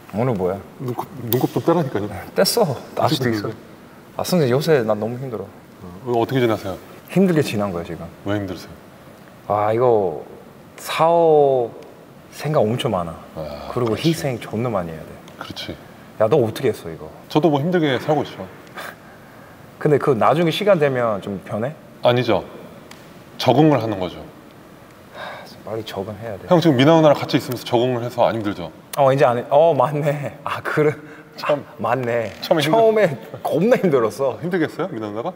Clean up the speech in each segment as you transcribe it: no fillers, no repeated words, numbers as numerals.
오늘 뭐야? 눈곱 좀 떼라니까요. 뗐어. 아직도 있어. 아 선생님 요새 난 너무 힘들어. 어떻게 지내세요? 힘들게 지난 거야 지금. 왜 힘드세요? 아 이거 사업 생각 엄청 많아. 그리고 그렇지. 희생 존나 많이 해야 돼. 그렇지. 야 너 어떻게 했어 이거? 저도 뭐 힘들게 살고 있죠. 근데 그 나중에 시간 되면 좀 변해? 아니죠. 적응을 하는 거죠. 빨리 적응해야 돼. 형 지금 미나 누나랑 같이 있으면서 적응을 해서 안 힘들죠? 이제 안 해. 맞네. 아 그래. 참 맞네. 처음에 겁나 힘들었어. 힘들겠어요? 미나 누나가?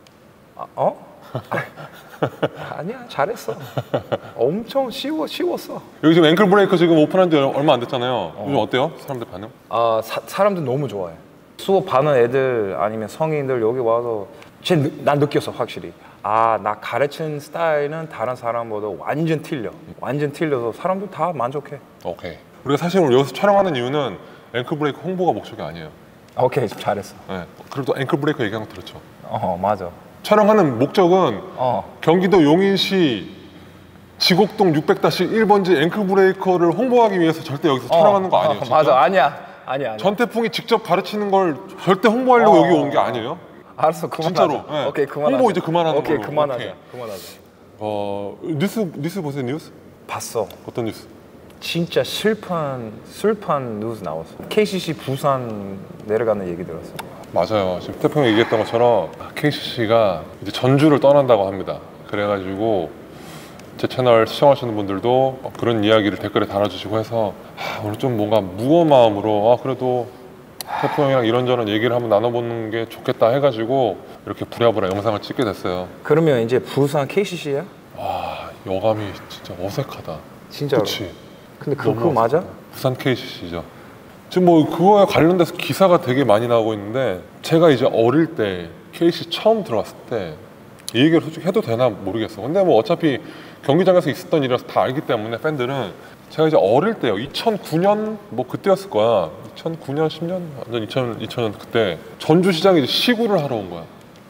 아니야 잘했어. 엄청 쉬웠어. 여기 지금 앵클 브레이커 지금 오픈한 지 얼마 안 됐잖아요. 요즘 어때요? 사람들 반응? 사람들 너무 좋아해. 수업 받는 애들 아니면 성인들 여기 와서 난 느꼈어 확실히. 나 가르치는 스타일은 다른 사람보다 완전 틀려. 완전 틀려서 사람들 다 만족해. 오케이. 우리가 사실 오늘 여기서 촬영하는 이유는 앵클 브레이커 홍보가 목적이 아니에요. 오케이 잘했어. 네. 그래도 앵클 브레이커 얘기한 거 들었죠? 맞아. 촬영하는 목적은 경기도 용인시 지곡동 600-1번지 앵클 브레이커를 홍보하기 위해서 절대 여기서 촬영하는 거 아니에요. 진짜? 맞아. 아니야. 전태풍이 직접 가르치는 걸 절대 홍보하려고 여기 온 게 아니에요. 알았어 그만하자. 진짜로. 네. 오케이 그만하자. 홍보 이제 그만하는 오케이 걸로. 그만하자. 오케이. 그만하자. 뉴스 보세요. 뉴스? 봤어. 어떤 뉴스? 진짜 슬픈 뉴스 나왔어. KCC 부산 내려가는 얘기 들었어. 맞아요. 지금 태풍이 얘기했던 것처럼 KCC가 이제 전주를 떠난다고 합니다. 그래가지고 제 채널 시청하시는 분들도 그런 이야기를 댓글에 달아주시고 해서 오늘 좀 뭔가 무거운 마음으로 그래도 태풍 형이랑 이런저런 얘기를 한번 나눠보는 게 좋겠다 해가지고 이렇게 부랴부랴 영상을 찍게 됐어요. 그러면 이제 부산 KCC야? 여감이 진짜 어색하다. 진짜로? 그치? 근데 그거 맞아? 부산 KCC죠. 지금 뭐 그거에 관련돼서 기사가 되게 많이 나오고 있는데 제가 이제 어릴 때 KCC 처음 들어왔을 때 이 얘기를 솔직히 해도 되나 모르겠어. 근데 뭐 어차피 경기장에서 있었던 일이라서 다 알기 때문에 팬들은 제가 이제 어릴 때요 2009년 뭐 그때였을 거야. 2009년 10년 완전 2000년 그때 전주시장에 이제 시구를 하러 온 거야.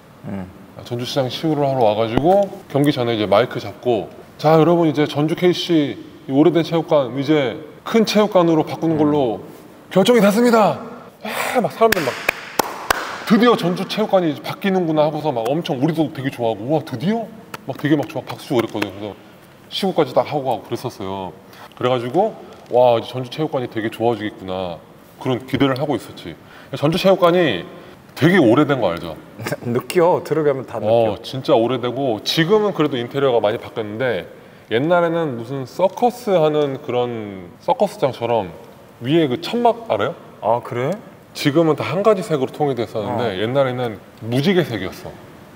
전주시장 시구를 하러 와가지고 경기 전에 이제 마이크 잡고 자 여러분 이제 전주 KCC 이 오래된 체육관 이제 큰 체육관으로 바꾸는 걸로 결정이 됐습니다. 막 사람들 막 드디어 전주 체육관이 바뀌는구나 하고서 막 엄청 우리도 되게 좋아하고 우와 드디어? 막 되게 막 좋아 박수 치고 그랬거든요. 그래서 시구까지 딱 하고 그랬었어요. 그래가지고 와 이제 전주 체육관이 되게 좋아지겠구나 그런 기대를 하고 있었지. 전주 체육관이 되게 오래된 거 알죠? 느껴. 들어가면 다 느껴. 진짜 오래되고 지금은 그래도 인테리어가 많이 바뀌었는데 옛날에는 무슨 서커스 하는 그런 서커스장처럼 위에 그 천막 알아요? 그래? 지금은 다 한 가지 색으로 통일됐었는데 옛날에는 무지개색이었어.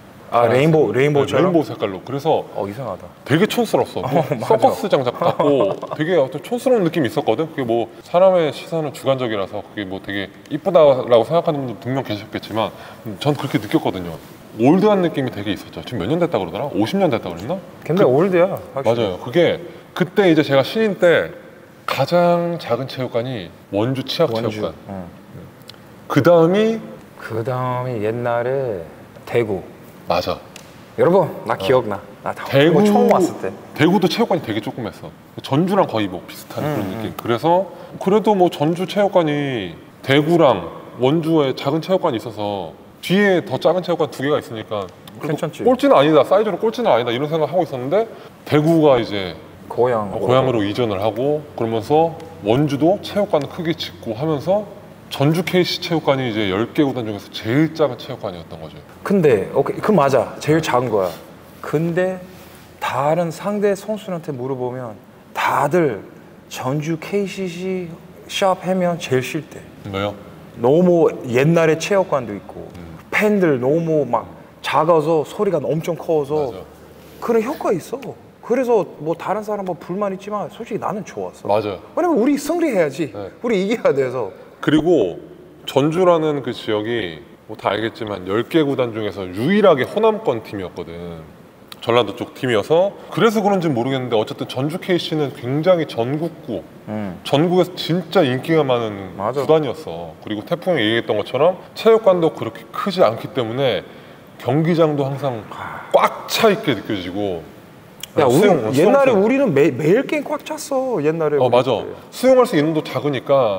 레인보우처럼? 레인보우 색깔로. 그래서 이상하다. 되게 촌스러웠어. 서커스장 같고 되게 어떤 촌스러운 느낌이 있었거든. 그게 뭐 사람의 시선은 주관적이라서 그게 뭐 되게 이쁘다라고 생각하는 분들 분명 계셨겠지만 전 그렇게 느꼈거든요. 올드한 느낌이 되게 있었죠. 지금 몇 년 됐다 그러더라? 50년 됐다 그랬나? 근데 올드야. 확실히. 맞아요. 그게 그때 이제 제가 신인 때 가장 작은 체육관이 원주 치학체육관. 그 다음이 옛날에 대구. 맞아. 여러분 나 기억나. 나 대구 처음 왔을 때. 대구도 체육관이 되게 조그맸어. 전주랑 거의 뭐 비슷한 그런 느낌. 그래서 그래도 뭐 전주 체육관이 대구랑 원주에 작은 체육관이 있어서 뒤에 더 작은 체육관 2개가 있으니까 괜찮지. 꼴찌는 아니다. 사이즈로 꼴찌는 아니다. 이런 생각하고 있었는데 대구가 이제 고향으로 이전을 하고 그러면서 원주도 체육관을 크게 짓고 하면서 전주 KC 체육관이 이제 10개 구단 중에서 제일 작은 체육관이었던 거죠. 근데 그 맞아. 제일 작은 거야. 근데 다른 상대 선수한테 물어보면 다들 전주 KCC 샵 하면 제일 싫대. 왜요? 너무 옛날에 체육관도 있고 팬들 너무 막 작아서 소리가 엄청 커서 맞아. 그런 효과 있어. 그래서 뭐 다른 사람 뭐 불만 있지만 솔직히 나는 좋았어. 맞아요. 왜냐면 우리 승리해야지. 네. 우리 이겨야 돼서. 그리고 전주라는 그 지역이 뭐 다 알겠지만 10개 구단 중에서 유일하게 호남권 팀이었거든. 전라도 쪽 팀이어서 그래서 그런지 모르겠는데 어쨌든 전주 KC는 굉장히 전국구 전국에서 진짜 인기가 많은 구단이었어. 그리고 태풍이 얘기했던 것처럼 체육관도 그렇게 크지 않기 때문에 경기장도 항상 꽉 차 있게 느껴지고 야, 옛날에 우리는 매일 게임 꽉 찼어. 옛날에. 맞아. 수용할 수 있는 도 작으니까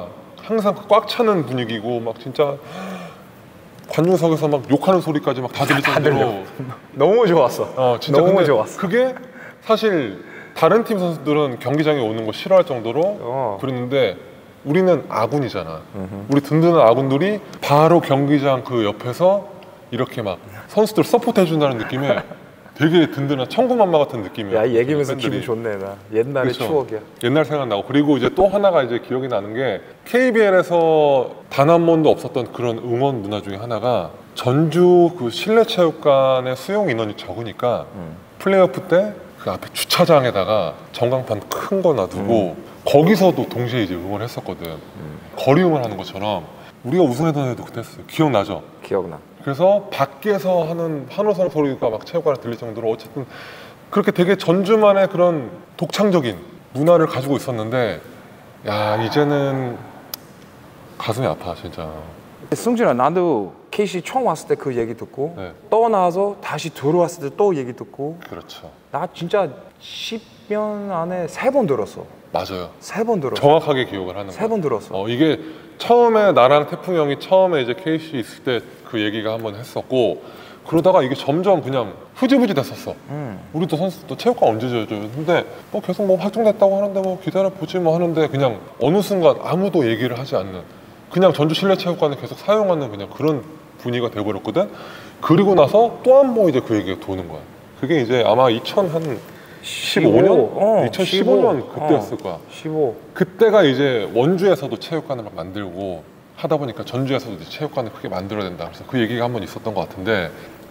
항상 꽉 차는 분위기고 막 진짜 관중석에서 막 욕하는 소리까지 막 다 들릴 정도로 너무 좋았어. 진짜 너무 근데 좋았어. 그게 사실 다른 팀 선수들은 경기장에 오는 거 싫어할 정도로 그랬는데 우리는 아군이잖아. 우리 든든한 아군들이 바로 경기장 그 옆에서 이렇게 막 선수들 서포트 해준다는 느낌에 되게 든든한 천군만마 같은 느낌이야. 야, 얘기하면서 팬들이. 기분 좋네. 나 옛날의 그쵸? 추억이야. 옛날 생각나고 그리고 이제 또 하나가 이제 기억이 나는 게 KBL에서 단 한 번도 없었던 그런 응원 문화 중에 하나가 전주 그 실내체육관의 수용 인원이 적으니까 플레이오프 때 그 앞에 주차장에다가 전광판 큰 거 놔두고 거기서도 동시에 이제 응원했었거든. 거리 응원하는 것처럼 우리가 우승했던 해도 그때 했어요. 기억나죠? 기억나. 그래서 밖에서 하는 환호성 소리가 막 체육관에 들릴 정도로 어쨌든 그렇게 되게 전주만의 그런 독창적인 문화를 가지고 있었는데 야 이제는 가슴이 아파 진짜. 승준아, 나도 KC 처음 왔을 때 그 얘기 듣고 네. 떠나서 다시 들어왔을 때 또 얘기 듣고 그렇죠. 나 진짜 10년 안에 3번 들었어. 맞아요. 3번 들었어. 정확하게 기억을 하는 거야. 3번 들었어. 이게 처음에 나랑 태풍 형이 처음에 이제 KC 있을 때 그 얘기가 한번 했었고 그러다가 이게 점점 그냥 흐지부지 됐었어. 우리도 선수도 체육관 언제 지어줘요? 근데 뭐 계속 뭐 확정됐다고 하는데 뭐 기다려보지 뭐 하는데 그냥 어느 순간 아무도 얘기를 하지 않는 그냥 전주 실내체육관을 계속 사용하는 그냥 그런 분위기가 돼버렸거든. 그리고 나서 또 한 번 이제 그 얘기가 도는 거야. 그게 이제 아마 2015년? 2015년 그때였을 거야. 15. 그때가 이제 원주에서도 체육관을 막 만들고 하다 보니까 전주에서도 이제 체육관을 크게 만들어야 된다. 그래서 그 얘기가 한번 있었던 것 같은데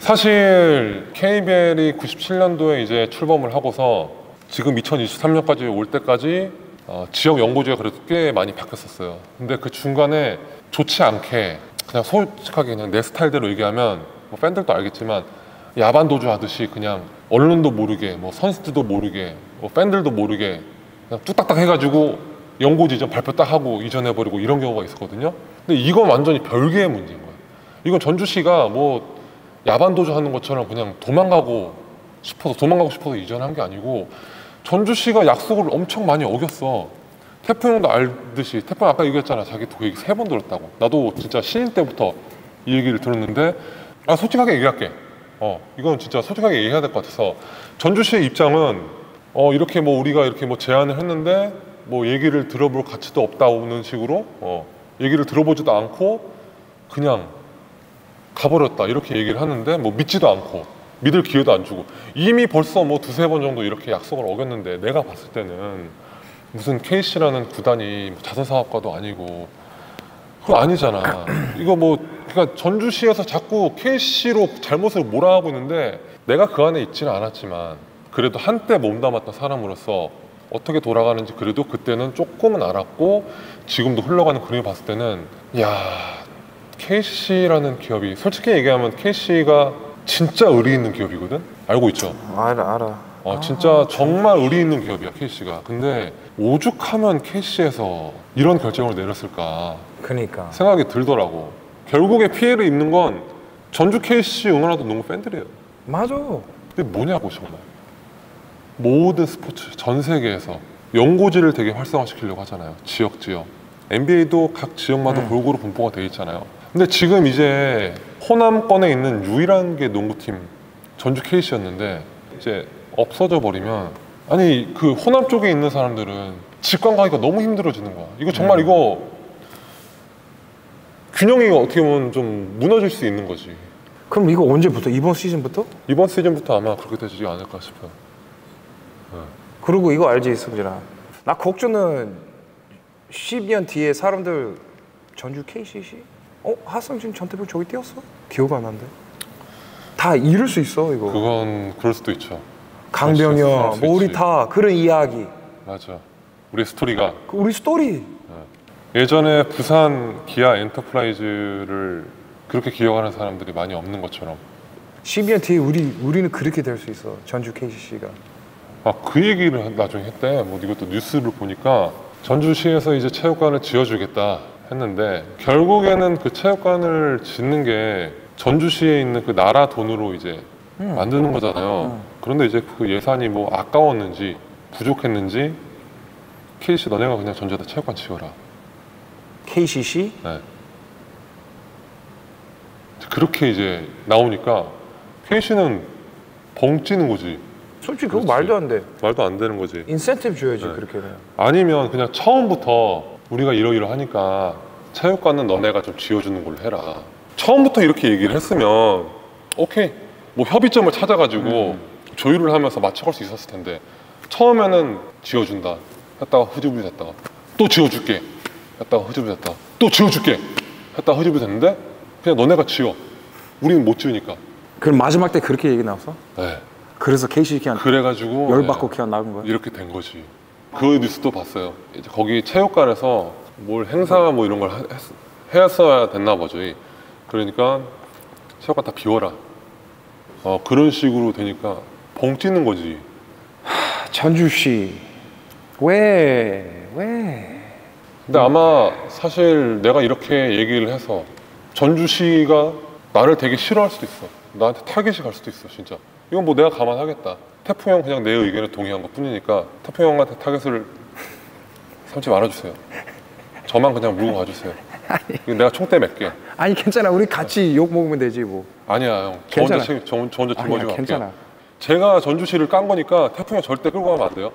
사실 KBL이 97년도에 이제 출범을 하고서 지금 2023년까지 올 때까지 지역 연고지가 그래도 꽤 많이 바뀌었었어요. 근데 그 중간에 좋지 않게 그냥 솔직하게 그냥 내 스타일대로 얘기하면 뭐 팬들도 알겠지만 야반 도주 하듯이 그냥 언론도 모르게 뭐 선수들도 모르게 뭐 팬들도 모르게 그냥 뚝딱딱 해가지고 연고지 이전 발표 딱 하고 이전해버리고 이런 경우가 있었거든요. 근데 이건 완전히 별개의 문제인 거예요. 이건 전주시가 뭐 야반 도주 하는 것처럼 그냥 도망가고 싶어서 이전한 게 아니고 전주시가 약속을 엄청 많이 어겼어. 태풍 형도 알듯이 태풍 아까 얘기했잖아. 자기 그 얘기 3번 들었다고. 나도 진짜 신인 때부터 이 얘기를 들었는데 솔직하게 얘기할게. 이건 진짜 솔직하게 얘기해야 될 것 같아서 전주시의 입장은 이렇게 뭐 우리가 이렇게 뭐 제안을 했는데 뭐 얘기를 들어볼 가치도 없다는 식으로 얘기를 들어보지도 않고 그냥 가버렸다 이렇게 얘기를 하는데 뭐 믿지도 않고 믿을 기회도 안 주고 이미 벌써 뭐 2-3번 정도 이렇게 약속을 어겼는데 내가 봤을 때는 무슨 KC라는 구단이 자선사업가도 아니고 그거 아니잖아. 이거 뭐 그러니까 전주시에서 자꾸 KC로 잘못을 몰아가고 있는데 내가 그 안에 있지는 않았지만 그래도 한때 몸담았던 사람으로서 어떻게 돌아가는지 그래도 그때는 조금은 알았고 지금도 흘러가는 그림을 봤을 때는 야 KC라는 기업이 솔직히 얘기하면 KC가 진짜 의리 있는 기업이거든? 알고 있죠? 알아. 진짜 정말 의리 있는 기업이야 KC가. 근데 오죽하면 KC에서 이런 결정을 내렸을까 그러니까 생각이 들더라고. 결국에 피해를 입는 건 전주 KC 응원하던 농구 팬들이에요. 맞아. 근데 뭐냐고 정말. 모든 스포츠 전 세계에서 연고지를 되게 활성화시키려고 하잖아요. 지역 NBA도 각 지역마다 골고루 분포가 돼 있잖아요. 근데 지금 이제 호남권에 있는 유일한 게 농구팀 전주 KC였는데 이제 없어져 버리면 아니 그 호남 쪽에 있는 사람들은 직관 가기가 너무 힘들어지는 거야. 이거 정말 이거 균형이 어떻게 보면 좀 무너질 수 있는 거지. 그럼 이거 언제부터? 이번 시즌부터? 이번 시즌부터 아마 그렇게 되지 않을까 싶어요. 그리고 이거 알지, 승진아? 나 걱정은 10년 뒤에 사람들 전주 KCC? 하성진 전태풍 저기 뛰었어? 기억 안 나는데. 다 잃을 수 있어 이거. 그건 그럴 수도 있죠. 강병현, 뭐 우리 다 그런 이야기. 맞아. 우리 스토리가. 우리 스토리. 예전에 부산 기아 엔터프라이즈를 그렇게 기억하는 사람들이 많이 없는 것처럼 10년 뒤에 우리는 그렇게 될 수 있어. 전주 KCC가. 그 얘기를 나중에 했대. 뭐 이것도 뉴스를 보니까 전주시에서 이제 체육관을 지어주겠다 했는데 결국에는 그 체육관을 짓는 게 전주시에 있는 그 나라 돈으로 이제 만드는 거잖아요. 그런데 이제 그 예산이 뭐 아까웠는지 부족했는지 KC 너네가 그냥 전주에다 체육관 지어라. KCC? 네. 그렇게 이제 나오니까 KC는 벙찌는 거지. 솔직히 그거 그렇지. 말도 안 돼. 말도 안 되는 거지. 인센티브 줘야지 네. 그렇게. 아니면 그냥 처음부터 우리가 이러이러하니까 체육관은 너네가 좀 지어주는 걸로 해라. 처음부터 이렇게 얘기를 했으면 오케이. 뭐 협의점을 찾아가지고 조율을 하면서 맞춰갈 수 있었을 텐데 처음에는 지어준다 했다가 흐지부지 됐다가 또 지어줄게 했다가 흐지부지 됐다가 또 지어줄게 했다가 흐지부지 됐는데 그냥 너네가 지어. 우리는 못 지으니까. 그럼 마지막 때 그렇게 얘기 나왔어? 네. 그래서 KCC 그냥 그래가지고 열받고 그냥 나간 거야? 이렇게 된 거지. 그 뉴스도 봤어요. 이제 거기 체육관에서 뭘 행사 뭐 이런 걸 했어야 됐나 보죠. 그러니까 체육관 다 비워라. 그런 식으로 되니까 벙 뛰는 거지. 전주시 왜? 근데 아마 사실 내가 이렇게 얘기를 해서 전주시가 나를 되게 싫어할 수도 있어. 나한테 타겟이 갈 수도 있어, 진짜. 이건 뭐 내가 감안하겠다. 태풍 형 그냥 내 의견에 동의한 것 뿐이니까 태풍 형한테 타겟을 삼지 말아주세요. 저만 그냥 물고 가주세요. 내가 총대 맺게. 아니 괜찮아. 우리 같이 욕 먹으면 되지 뭐. 아니야 형. 저 괜찮아. 혼자 짊어지고 갈게요. 괜찮아. 제가 전주시를 깐 거니까 태풍 형 절대 끌고 가면 안 돼요.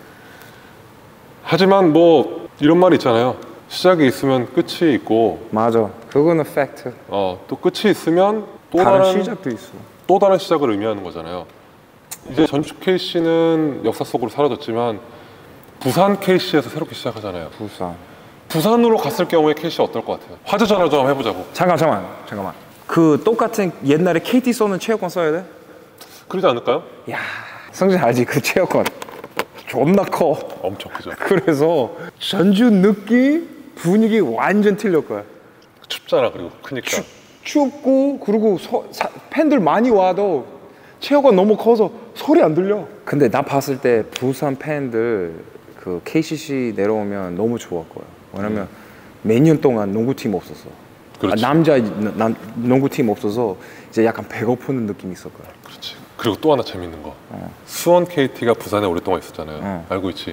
하지만 뭐 이런 말이 있잖아요. 시작이 있으면 끝이 있고 맞아. 그거는 팩트. 또 끝이 있으면 또 다른 다른 시작도 있어. 또 다른 시작을 의미하는 거잖아요. 이제 전주 KC는 역사 속으로 사라졌지만 부산 KC에서 새롭게 시작하잖아요. 부산으로 갔을 경우에 KC 어떨 것 같아요? 화제 전화 좀 해보자고. 잠깐만. 그 똑같은 옛날에 KT 쏘는 체육관 써야 돼? 그러지 않을까요? 야, 성진 알지? 그 체육관 존나 커. 엄청 크죠. 그래서 전주 느낌, 분위기 완전 틀릴 거야. 춥잖아. 그리고 크니까. 춥고 그리고 팬들 많이 와도 체육관 너무 커서 소리 안 들려. 근데 나 봤을 때 부산 팬들 그 KCC 내려오면 너무 좋을 거야. 왜냐면 몇 년 동안 농구팀 없었어. 남자 농구팀 없어서 이제 약간 배고프는 느낌이 있을 거야. 그렇지. 그리고 또 하나 재밌는 거. 수원 KT가 부산에 오랫동안 있었잖아요. 알고 있지?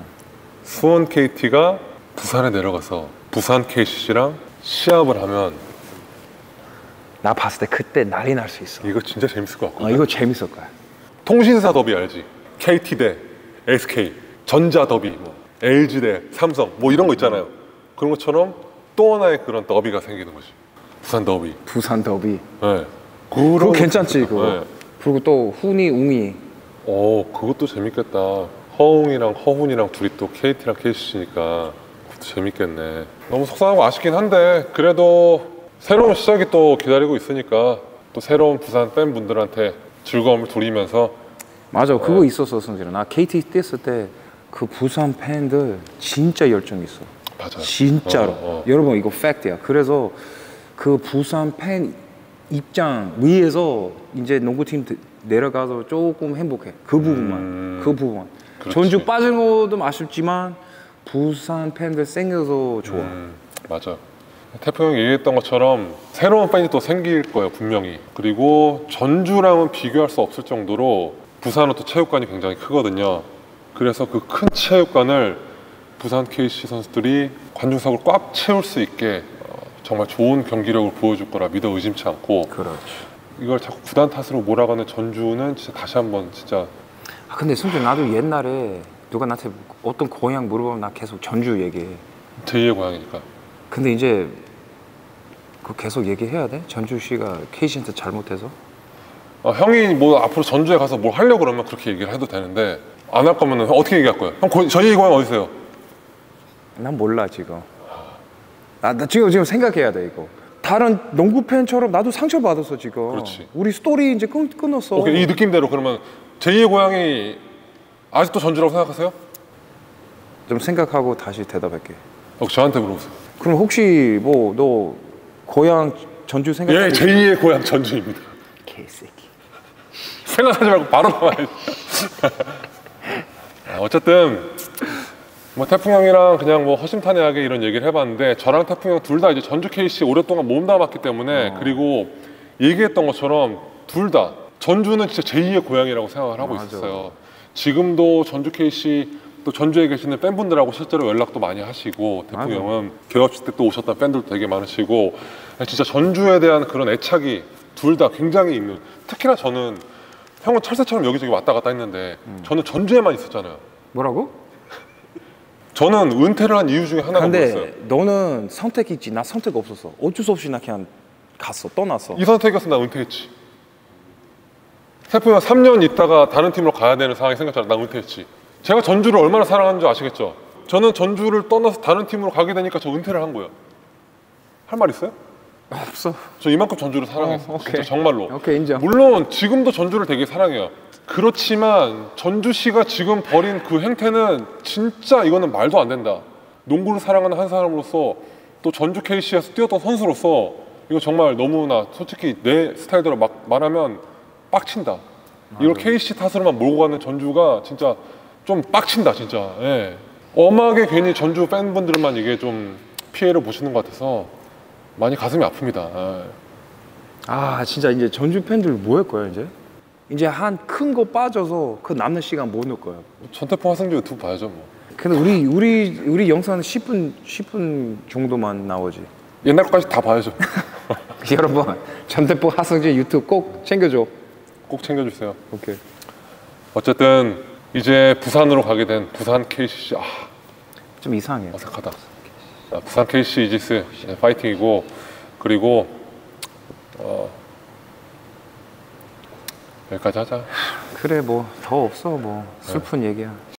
수원 KT가 부산에 내려가서 부산 KCC랑 시합을 하면 나 봤을 때 그때 난리 날 수 있어. 이거 진짜 재밌을 것 같거든. 이거 재밌을 거야. 통신사 더비 알지? KT 대 SK, 전자 더비, 뭐 LG 대 삼성, 뭐 이런 거 있잖아요. 그런 것처럼 또 하나의 그런 더비가 생기는 거지. 부산 더비. 부산 더비. 네. 그거 괜찮지 그거. 네. 그리고 또 훈이 웅이. 그것도 재밌겠다. 허웅이랑 허훈이랑 둘이 또 KT랑 KCC니까 그것도 재밌겠네. 너무 속상하고 아쉽긴 한데 그래도 새로운 시작이 또 기다리고 있으니까 또 새로운 부산 팬분들한테 즐거움을 돌리면서. 맞아. 그거 있었어 성진아. 나 KT 뛰었을 때 그 부산 팬들 진짜 열정 있어. 맞아. 진짜로. 여러분 이거 팩트야. 그래서 그 부산 팬 입장 위에서 이제 농구팀 내려가서 조금 행복해. 그 부분만. 그 부분. 그렇지. 전주 빠진 것도 아쉽지만 부산 팬들 생겨서 좋아. 맞아. 태풍 형이 얘기했던 것처럼 새로운 팬이 또 생길 거예요 분명히. 그리고 전주랑은 비교할 수 없을 정도로 부산은 또 체육관이 굉장히 크거든요. 그래서 그 큰 체육관을 부산 KC 선수들이 관중석을 꽉 채울 수 있게 정말 좋은 경기력을 보여줄 거라 믿어 의심치 않고. 그렇지. 이걸 자꾸 구단 탓으로 몰아가는 전주는 진짜 다시 한번 진짜. 근데 승준 나도 옛날에 누가 나한테 어떤 고향 물어보면 나 계속 전주 얘기해. 제2의 고향이니까. 근데 이제 그 계속 얘기해야 돼? 전주시가 KC한테 잘못해서? 형이 뭐 앞으로 전주에 가서 뭘 하려고 그러면 그렇게 얘기를 해도 되는데 안 할 거면 어떻게 얘기할 거예요? 형 제2의 고향 어디세요? 난 몰라 지금. 나 지금 생각해야 돼 이거. 다른 농구 팬처럼 나도 상처 받았어 지금. 그렇지. 우리 스토리 이제 끊었어. 오케이, 이 느낌대로 그러면 제2의 고향이 아직도 전주라고 생각하세요? 좀 생각하고 다시 대답할게. 저한테 물어보세요. 그럼 혹시 뭐 너 고향 전주 생각해? 예, 제2의 고향 전주입니다. 개새끼. 생각하지 말고 바로 나와야지. 어쨌든 뭐 태풍 형이랑 그냥 뭐 허심탄회하게 이런 얘기를 해봤는데 저랑 태풍 형 둘 다 이제 전주 KC 오랫동안 몸담았기 때문에 그리고 얘기했던 것처럼 둘 다 전주는 진짜 제2의 고향이라고 생각을 하고 있었어요. 지금도 전주 KC 또 전주에 계시는 팬분들하고 실제로 연락도 많이 하시고 태풍 맞아. 형은 개업식 때 또 오셨던 팬들도 되게 많으시고 진짜 전주에 대한 그런 애착이 둘 다 굉장히 있는. 특히나 저는 형은 철새처럼 여기저기 왔다 갔다 했는데 저는 전주에만 있었잖아요. 뭐라고? 저는 은퇴를 한 이유 중에 하나가 뭐였어요? 근데 너는 선택 있지. 나 선택 없었어. 어쩔 수 없이 나 그냥 갔어. 떠났어. 이 선택이었으면 나 은퇴했지. 태풍이 형 3년 있다가 다른 팀으로 가야 되는 상황이 생겼잖아. 나 은퇴했지. 제가 전주를 얼마나 사랑하는 줄 아시겠죠? 저는 전주를 떠나서 다른 팀으로 가게 되니까 저 은퇴를 한 거예요. 할 말 있어요? 없어. 저 이만큼 전주를 사랑했어. 오케이. 진짜 정말로. 오케이, 인정. 물론 지금도 전주를 되게 사랑해요. 그렇지만 전주시가 지금 벌인 그 행태는 진짜 이거는 말도 안 된다. 농구를 사랑하는 한 사람으로서 또 전주 KC에서 뛰었던 선수로서 이거 정말 너무나 솔직히 내 스타일대로 막 말하면 빡친다. 이걸 KC 탓으로만 몰고 가는 전주가 진짜 좀 빡친다 진짜. 예. 엄하게 괜히 전주 팬분들만 이게 좀 피해를 보시는 것 같아서 많이 가슴이 아픕니다. 예. 아 진짜 이제 전주 팬들 뭐 할 거야 이제? 이제 한 큰 거 빠져서 그 남는 시간 뭐 넣을 거야? 전태풍 화승주 유튜브 봐야죠 뭐. 근데 우리 영상은 10분 정도만 나오지. 옛날 것까지 다 봐야죠. 여러분 전대포 하성진 유튜브 꼭 챙겨줘. 꼭 챙겨주세요. 오케이. 어쨌든 이제 부산으로 가게 된 부산 KC 좀 이상해. 어색하다. 부산 KC 이지스 파이팅이고 그리고 여기까지 하자. 그래 뭐 더 없어 뭐 슬픈 얘기야.